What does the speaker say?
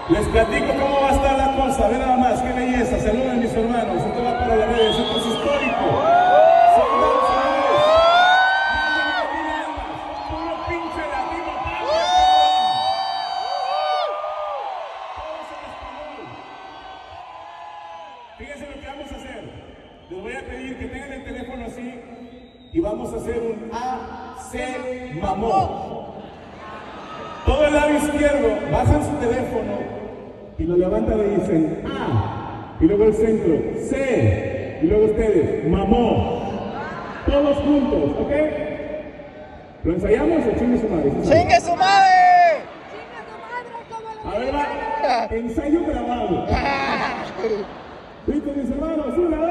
Les platico cómo va a estar la cosa. Ve nada más, qué belleza. Saluden mis hermanos. Esto va para las redes. Esto es histórico. Soldados, señores. Más de 1000 almas. Puro pinche latino. Todos en español. Fíjense lo que vamos a hacer. Les voy a pedir que tengan el teléfono así y vamos a hacer un A, C, mamó. Todo el lado izquierdo, bajan su teléfono y lo levantan y dicen A, y luego el centro, C, y luego ustedes, mamó. Todos juntos, ¿ok? ¿Lo ensayamos o chingue su madre? ¡Chingue su madre! A ver, va, ensayo grabado. Listo, mis hermanos, una,